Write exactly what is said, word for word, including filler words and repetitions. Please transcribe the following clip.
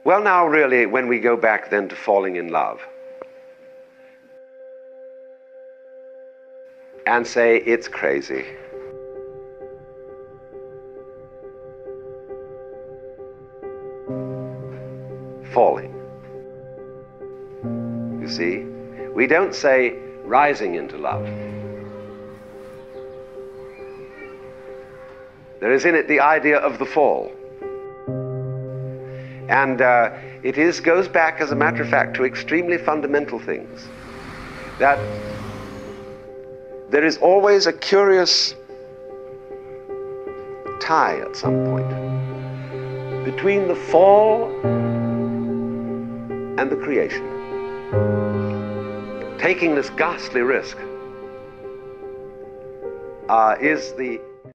Well, now, really, when we go back then to falling in love and say it's crazy. Falling. You see? We don't say rising into love. There is in it the idea of the fall. And uh, it is, goes back, as a matter of fact, to extremely fundamental things. That there is always a curious tie at some point between the fall and the creation. Taking this ghastly risk uh, is the